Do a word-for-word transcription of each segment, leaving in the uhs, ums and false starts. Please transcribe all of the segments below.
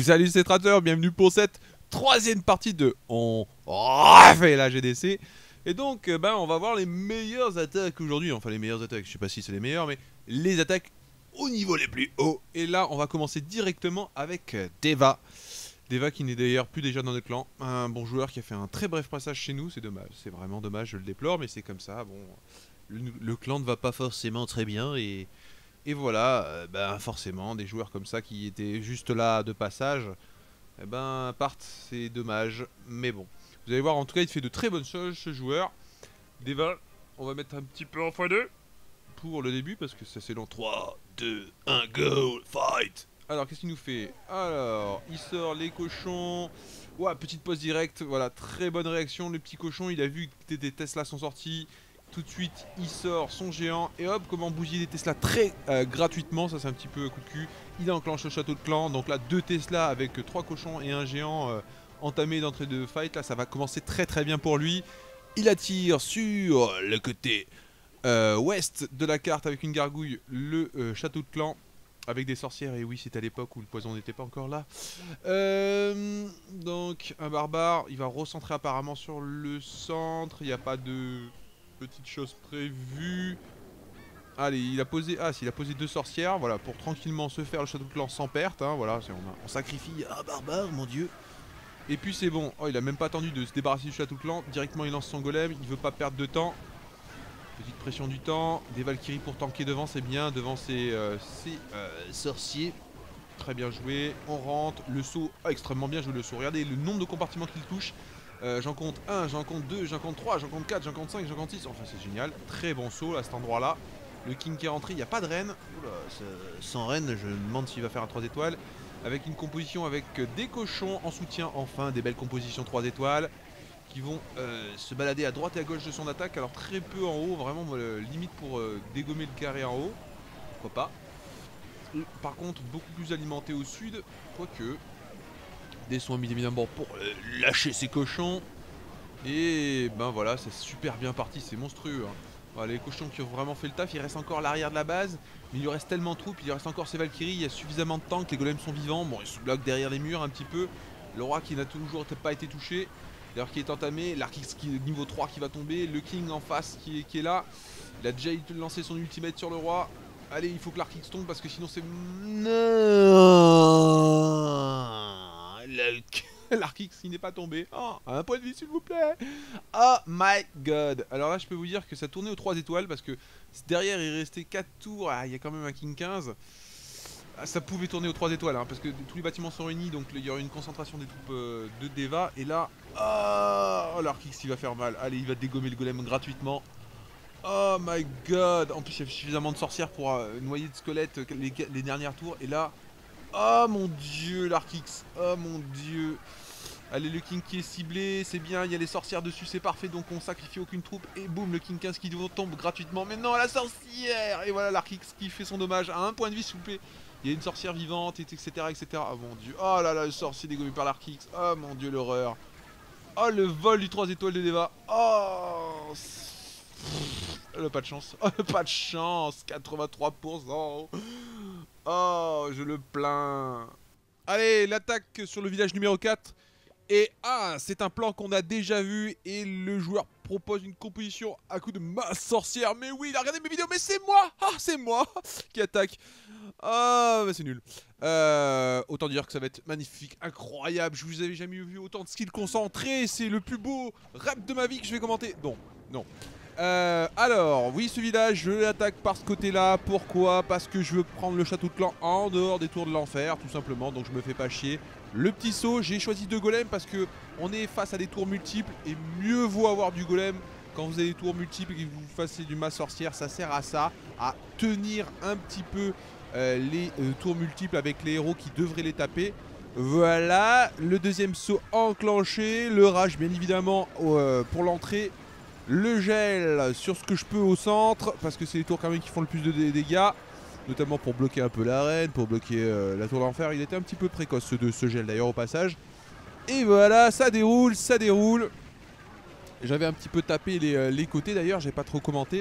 Salut c'est Trater, bienvenue pour cette troisième partie de On refait la G D C. Et donc ben, on va voir les meilleures attaques aujourd'hui, enfin les meilleures attaques, je sais pas si c'est les meilleures, mais les attaques au niveau les plus hauts. Et là on va commencer directement avec Deva. Deva qui n'est d'ailleurs plus déjà dans notre clan, un bon joueur qui a fait un très bref passage chez nous, c'est dommage, c'est vraiment dommage, je le déplore, mais c'est comme ça, bon, le, le clan ne va pas forcément très bien et... Et voilà, euh, ben forcément, des joueurs comme ça qui étaient juste là de passage, eh ben partent, c'est dommage, mais bon. Vous allez voir, en tout cas, il fait de très bonnes choses, ce joueur. Deva, on va mettre un petit peu en fois deux pour le début, parce que ça c'est long. trois, deux, un, go, fight. Alors, qu'est-ce qu'il nous fait? Alors, il sort les cochons. Ouah, petite pause directe, voilà, très bonne réaction. Le petit cochon, il a vu que des Tesla sont sortis. Tout de suite, il sort son géant et hop, comment bousiller des Tesla très euh, gratuitement. Ça, c'est un petit peu coup de cul. Il enclenche le château de clan. Donc là, deux Tesla avec euh, trois cochons et un géant euh, entamé d'entrée de fight. Là, ça va commencer très très bien pour lui. Il attire sur le côté euh, ouest de la carte avec une gargouille le euh, château de clan. Avec des sorcières, et oui, c'est à l'époque où le poison n'était pas encore là. Euh, donc, un barbare, il va recentrer apparemment sur le centre. Il n'y a pas de petites choses prévues. Allez, il a posé... Ah, s'il a posé deux sorcières, voilà, pour tranquillement se faire le château de clan sans perte. Hein, voilà, on, a, on sacrifie un barbare, mon dieu. Et puis c'est bon. Oh, il a même pas attendu de se débarrasser du château de clan. Directement, il lance son golem. Il veut pas perdre de temps. Petite pression du temps, des Valkyries pour tanker devant, c'est bien, devant ces, euh, ces euh, sorciers. Très bien joué, on rentre, le saut, ah, extrêmement bien joué le saut. Regardez le nombre de compartiments qu'il touche. Euh, j'en compte un, j'en compte deux, j'en compte trois, j'en compte quatre, j'en compte cinq, j'en compte six. Enfin c'est génial, très bon saut à cet endroit là. Le king qui est rentré, il n'y a pas de reine. Oula, sans reine, je me demande s'il va faire un trois étoiles. Avec une composition avec des cochons en soutien, enfin des belles compositions trois étoiles. Qui vont euh, se balader à droite et à gauche de son attaque, alors très peu en haut, vraiment euh, limite pour euh, dégommer le carré en haut, pourquoi pas. Par contre beaucoup plus alimenté au sud, quoique. Des soins mis évidemment pour euh, lâcher ses cochons. Et ben voilà, c'est super bien parti, c'est monstrueux. Hein. Voilà, les cochons qui ont vraiment fait le taf, il reste encore l'arrière de la base, mais il lui reste tellement de troupes, il lui reste encore ses Valkyries, il y a suffisamment de tanks, les golems sont vivants, bon ils se bloquent derrière les murs un petit peu. Le roi qui n'a toujours pas été touché. D'ailleurs qui est entamé, l'Arkix qui est niveau trois qui va tomber, le King en face qui est, qui est là. Il a déjà lancé son ultimate sur le roi. Allez, il faut que l'Arkix tombe parce que sinon c'est... Non, l'Arkix il n'est pas tombé. Oh, un point de vie s'il vous plaît. Oh my god. Alors là je peux vous dire que ça tournait aux trois étoiles parce que derrière il restait quatre tours. Ah, il y a quand même un King quinze. Ah, ça pouvait tourner aux trois étoiles hein, parce que tous les bâtiments sont réunis, donc il y aura une concentration des troupes euh, de Deva. Et là, oh, l'Arkix il va faire mal. Allez, il va dégommer le golem gratuitement. Oh my god. En plus il y a suffisamment de sorcières pour euh, noyer de squelettes les, les dernières tours. Et là, oh mon dieu l'Arkix. Oh mon dieu. Allez, le King qui est ciblé, c'est bien, il y a les sorcières dessus, c'est parfait, donc on sacrifie aucune troupe. Et boum, le King quinze qui tombe gratuitement. Mais non, la sorcière. Et voilà l'Arkix qui fait son dommage à un point de vie s'il vous plaît. Il y a une sorcière vivante, et cetera, et cetera. Oh mon dieu. Oh là là, le sorcier dégommé par l'Arkix. Oh mon dieu, l'horreur. Oh, le vol du trois étoiles de Deva. Oh. Le pas de chance. Oh, le pas de chance. quatre-vingt-trois pour cent. Oh, je le plains. Allez, l'attaque sur le village numéro quatre. Et ah, c'est un plan qu'on a déjà vu. Et le joueur propose une composition à coup de masse sorcière. Mais oui, il a regardé mes vidéos. Mais c'est moi. Ah, c'est moi qui attaque. Ah, bah c'est nul. Euh, autant dire que ça va être magnifique, incroyable. Je vous avais jamais vu autant de skills concentrés. C'est le plus beau rap de ma vie que je vais commenter. Non, non. Euh, alors, oui, ce village, je l'attaque par ce côté-là. Pourquoi? Parce que je veux prendre le château de clan en dehors des tours de l'enfer, tout simplement. Donc je me fais pas chier. Le petit saut, j'ai choisi deux golems parce que on est face à des tours multiples et mieux vaut avoir du golem. Quand vous avez des tours multiples et que vous fassiez du masse sorcière, ça sert à ça, à tenir un petit peu euh, les euh, tours multiples avec les héros qui devraient les taper. Voilà, le deuxième saut enclenché, le rage bien évidemment euh, pour l'entrée. Le gel sur ce que je peux au centre, parce que c'est les tours quand même qui font le plus de dégâts. Notamment pour bloquer un peu l'arène, pour bloquer euh, la tour d'enfer. Il était un petit peu précoce ce, de, ce gel d'ailleurs au passage. Et voilà, ça déroule, ça déroule. J'avais un petit peu tapé les, euh, les côtés d'ailleurs, j'ai pas trop commenté.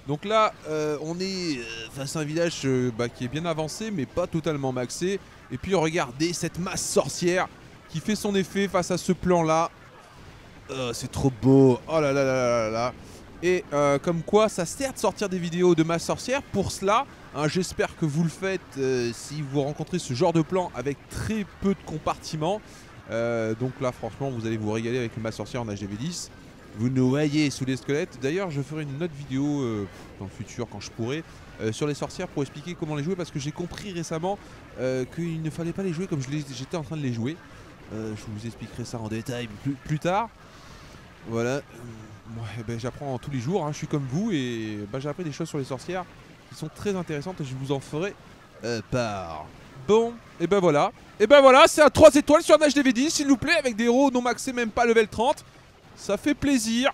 Donc là, euh, on est euh, face à un village euh, bah, qui est bien avancé, mais pas totalement maxé. Et puis regardez cette masse sorcière qui fait son effet face à ce plan-là. Euh, c'est trop beau. Oh là là là là là là. Et euh, comme quoi, ça sert de sortir des vidéos de masse sorcière. Pour cela, hein, j'espère que vous le faites euh, si vous rencontrez ce genre de plan avec très peu de compartiments. Euh, donc là, franchement, vous allez vous régaler avec le masse sorcière en H D V dix. Vous noyez sous les squelettes. D'ailleurs, je ferai une autre vidéo euh, dans le futur quand je pourrai euh, sur les sorcières pour expliquer comment les jouer, parce que j'ai compris récemment euh, qu'il ne fallait pas les jouer comme j'étais en train de les jouer. Euh, je vous expliquerai ça en détail plus, plus tard. Voilà. Euh, ouais, ben, j'apprends tous les jours, hein. Je suis comme vous et ben, j'ai appris des choses sur les sorcières qui sont très intéressantes et je vous en ferai euh, part. Bon, et ben voilà. Et ben voilà, c'est un trois étoiles sur un H D V dix, s'il vous plaît, avec des héros non maxés, même pas level trente. Ça fait plaisir.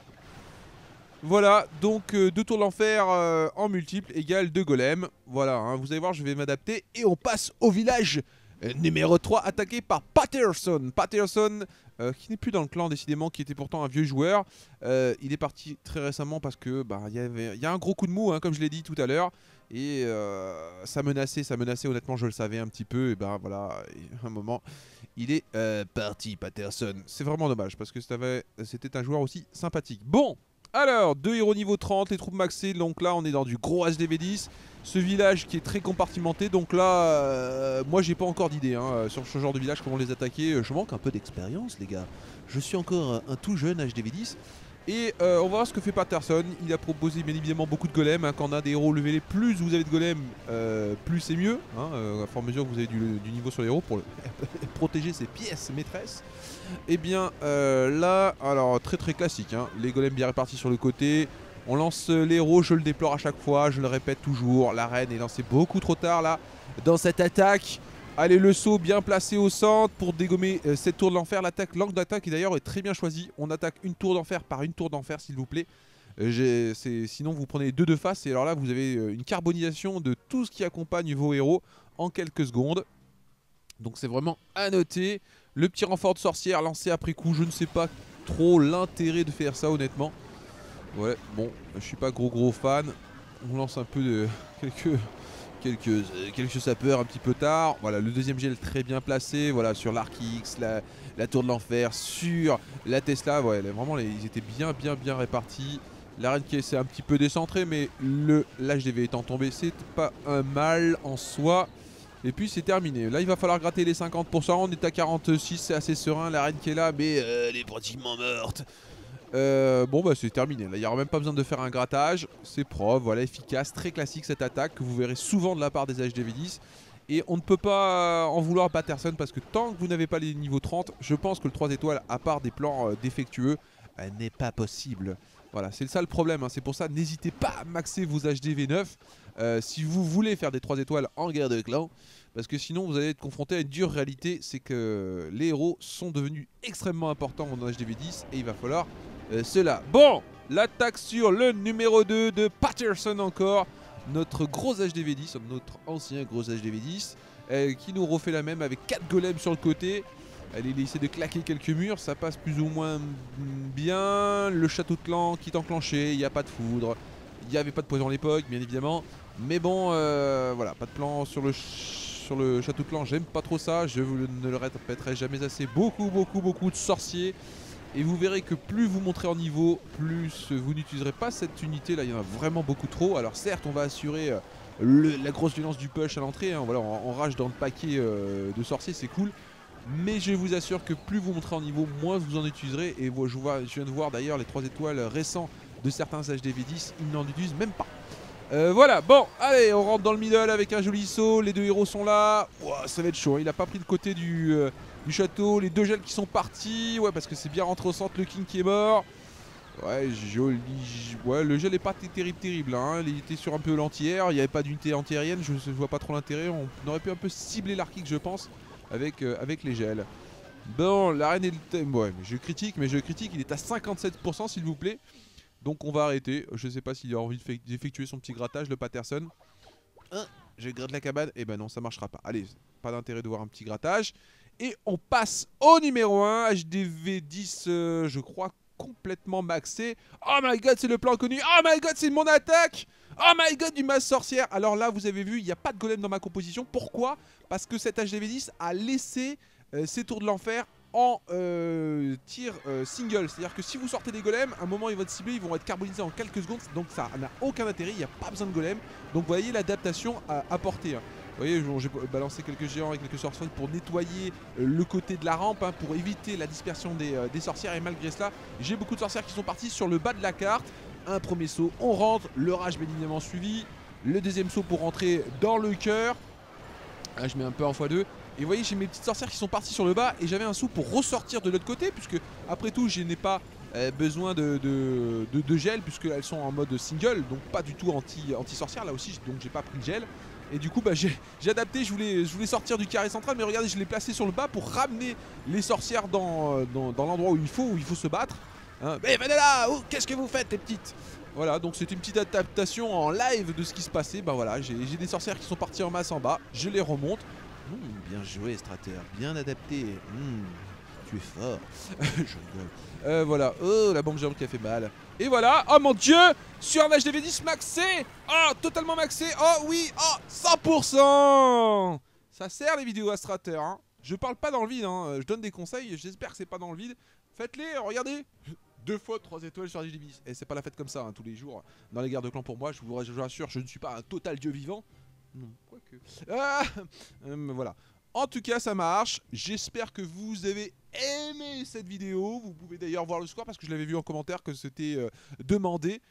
Voilà, donc euh, deux tours d'enfer euh, en multiple égale deux golems. Voilà, hein, vous allez voir, je vais m'adapter. Et on passe au village euh, numéro trois, attaqué par Patterson. Patterson, euh, qui n'est plus dans le clan décidément, qui était pourtant un vieux joueur. Euh, il est parti très récemment parce que bah, y avait, y a un gros coup de mou, hein, comme je l'ai dit tout à l'heure. Et euh, ça menaçait, ça menaçait, honnêtement je le savais un petit peu. Et ben voilà, et un moment... Il est euh, parti, Patterson. C'est vraiment dommage parce que c'était un joueur aussi sympathique. Bon, alors, deux héros niveau trente, les troupes maxées. Donc là, on est dans du gros H D V dix. Ce village qui est très compartimenté. Donc là, euh, moi, j'ai pas encore d'idée hein, sur ce genre de village, comment les attaquer. Je manque un peu d'expérience, les gars. Je suis encore un tout jeune H D V dix. Et euh, on va voir ce que fait Patterson. Il a proposé bien évidemment beaucoup de golems. Hein. Quand on a des héros levelés, plus vous avez de golems, euh, plus c'est mieux. Hein, euh, à fur et à mesure que vous avez du, du niveau sur les héros pour le protéger ses pièces maîtresses. Et bien euh, là, alors très très classique. Hein. Les golems bien répartis sur le côté. On lance les héros, je le déplore à chaque fois, je le répète toujours. La reine est lancée beaucoup trop tard là dans cette attaque. Allez, le saut bien placé au centre pour dégommer euh, cette tour de l'enfer. L'attaque, l'angle d'attaque est d'ailleurs très bien choisi. On attaque une tour d'enfer par une tour d'enfer, s'il vous plaît. Euh, sinon, vous prenez deux de face. Et alors là, vous avez euh, une carbonisation de tout ce qui accompagne vos héros en quelques secondes. Donc c'est vraiment à noter. Le petit renfort de sorcière lancé après coup. Je ne sais pas trop l'intérêt de faire ça, honnêtement. Ouais, bon, je suis pas gros gros fan. On lance un peu de quelques... Quelques, euh, quelques sapeurs un petit peu tard. Voilà, le deuxième gel très bien placé. Voilà, sur l'Arc X, la, la tour de l'enfer, sur la Tesla. Ouais, vraiment, les, ils étaient bien, bien, bien répartis. L'arène qui s'est un petit peu décentrée, mais le l'H D V étant tombé, c'est pas un mal en soi. Et puis c'est terminé. Là, il va falloir gratter les cinquante pour cent. On est à quarante-six, c'est assez serein. L'arène qui est là, mais euh, elle est pratiquement morte. Euh, bon bah c'est terminé, là il n'y aura même pas besoin de faire un grattage, c'est propre, voilà, efficace, très classique cette attaque que vous verrez souvent de la part des H D V dix. Et on ne peut pas en vouloir à Patterson parce que tant que vous n'avez pas les niveaux trente, je pense que le trois étoiles, à part des plans euh, défectueux, euh, n'est pas possible. Voilà, c'est ça le problème, hein. C'est pour ça, n'hésitez pas à maxer vos H D V neuf euh, si vous voulez faire des trois étoiles en guerre de clan. Parce que sinon vous allez être confronté à une dure réalité, c'est que les héros sont devenus extrêmement importants en H D V dix et il va falloir euh, cela. Bon, l'attaque sur le numéro deux de Patterson encore. Notre gros H D V dix, notre ancien gros H D V dix, euh, qui nous refait la même avec quatre golems sur le côté. Allez, il essaie de claquer quelques murs, ça passe plus ou moins bien. Le château de clan qui est enclenché, il n'y a pas de foudre. Il n'y avait pas de poison à l'époque, bien évidemment. Mais bon, euh, voilà, pas de plan sur le, sur le château de clan, j'aime pas trop ça. Je vous ne le répéterai jamais assez. Beaucoup, beaucoup, beaucoup de sorciers. Et vous verrez que plus vous monterez en niveau, plus vous n'utiliserez pas cette unité. Là, il y en a vraiment beaucoup trop. Alors certes, on va assurer le, la grosse violence du push à l'entrée. Hein. Voilà, on, on rage dans le paquet euh, de sorciers, c'est cool. Mais je vous assure que plus vous monterez en niveau, moins vous en utiliserez. Et je, vois, je viens de voir d'ailleurs les trois étoiles récents de certains H D V dix, ils n'en utilisent même pas. Euh, voilà, bon, allez, on rentre dans le middle avec un joli saut. Les deux héros sont là. Ouah, ça va être chaud. Il a pas pris le côté du, euh, du château. Les deux gels qui sont partis. Ouais, parce que c'est bien rentré au centre. Le king qui est mort. Ouais, joli. Ouais, le gel est pas terrible, terrible. Hein. Il était sur un peu l'anti-air. Il n'y avait pas d'unité anti-aérienne. Je ne vois pas trop l'intérêt. On aurait pu un peu cibler l'arc, je pense, avec, euh, avec les gels. Bon, l'arène est le. Ouais, mais je critique, mais je critique. Il est à cinquante-sept pour cent, s'il vous plaît. Donc on va arrêter. Je sais pas s'il a envie d'effectuer son petit grattage, le Patterson. Hein, je gratte la cabane. Et eh ben non, ça marchera pas. Allez, pas d'intérêt de voir un petit grattage. Et on passe au numéro un. H D V dix, euh, je crois, complètement maxé. Oh my god, c'est le plan connu. Oh my god, c'est mon attaque. Oh my god, du masse sorcière. Alors là, vous avez vu, il n'y a pas de golem dans ma composition. Pourquoi? Parce que cet H D V dix a laissé euh, ses tours de l'enfer en euh, tir euh, single. C'est-à-dire que si vous sortez des golems, à un moment ils vont être ciblés, ils vont être carbonisés en quelques secondes. Donc ça n'a aucun intérêt, il n'y a pas besoin de golem. Donc vous voyez l'adaptation à apporter. Hein. Vous voyez, j'ai balancé quelques géants et quelques sorcières pour nettoyer euh, le côté de la rampe, hein, pour éviter la dispersion des, euh, des sorcières. Et malgré cela, j'ai beaucoup de sorcières qui sont parties sur le bas de la carte. Un premier saut, on rentre, le rage bien évidemment suivi. Le deuxième saut pour rentrer dans le cœur. Là, je mets un peu en fois deux. Et vous voyez, j'ai mes petites sorcières qui sont parties sur le bas. Et j'avais un saut pour ressortir de l'autre côté. Puisque, après tout, je n'ai pas euh, besoin de, de, de, de gel. Puisqu'elles sont en mode single. Donc, pas du tout anti, anti-sorcière. Là aussi, donc j'ai pas pris le gel. Et du coup, bah, j'ai adapté. Je voulais, je voulais sortir du carré central. Mais regardez, je l'ai placé sur le bas pour ramener les sorcières dans, dans, dans l'endroit où il faut, où il faut se battre. Hein. Mais venez là, oh, qu'est-ce que vous faites, les petites? Voilà, donc c'était une petite adaptation en live de ce qui se passait. Bah voilà, j'ai des sorcières qui sont parties en masse en bas. Je les remonte. Mmh, bien joué, Strater, bien adapté. Mmh, tu es fort. Je rigole. Euh, voilà, oh, la bombe géante qui a fait mal. Et voilà, oh mon dieu, sur un H D V dix maxé. Oh, totalement maxé. Oh oui, oh, cent pour cent. Ça sert les vidéos à Strater, hein. Je parle pas dans le vide, hein. Je donne des conseils, j'espère que c'est pas dans le vide. Faites-les, regardez. Deux fois trois étoiles sur H D V dix. Et c'est pas la fête comme ça, hein, tous les jours. Dans les guerres de clans pour moi, je vous rassure, je ne suis pas un total dieu vivant. Non, quoique. Ah euh, voilà. En tout cas, ça marche. J'espère que vous avez aimé cette vidéo. Vous pouvez d'ailleurs voir le score parce que je l'avais vu en commentaire que c'était euh, demandé.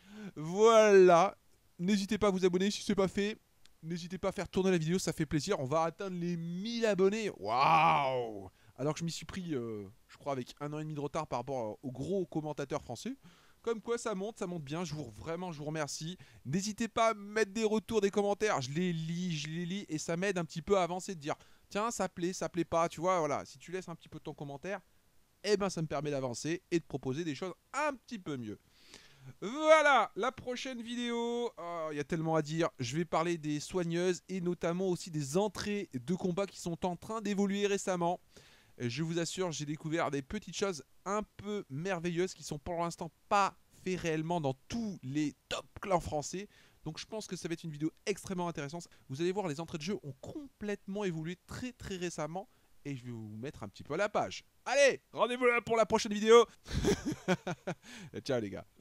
Voilà. N'hésitez pas à vous abonner si ce n'est pas fait. N'hésitez pas à faire tourner la vidéo, ça fait plaisir. On va atteindre les mille abonnés. Waouh! Alors que je m'y suis pris, euh, je crois, avec un an et demi de retard par rapport aux gros commentateurs français. Comme quoi ça monte, ça monte bien, je vous, vraiment je vous remercie. N'hésitez pas à mettre des retours, des commentaires, je les lis, je les lis et ça m'aide un petit peu à avancer, de dire tiens ça plaît, ça plaît pas, tu vois, voilà. Si tu laisses un petit peu de ton commentaire, eh ben ça me permet d'avancer et de proposer des choses un petit peu mieux. Voilà, la prochaine vidéo, oh, il y a tellement à dire, je vais parler des soigneuses et notamment aussi des entrées de combat qui sont en train d'évoluer récemment. Je vous assure, j'ai découvert des petites choses un peu merveilleuses qui sont pour l'instant pas faites réellement dans tous les top clans français. Donc je pense que ça va être une vidéo extrêmement intéressante. Vous allez voir, les entrées de jeu ont complètement évolué très très récemment. Et je vais vous mettre un petit peu à la page. Allez, rendez-vous là pour la prochaine vidéo. Ciao les gars.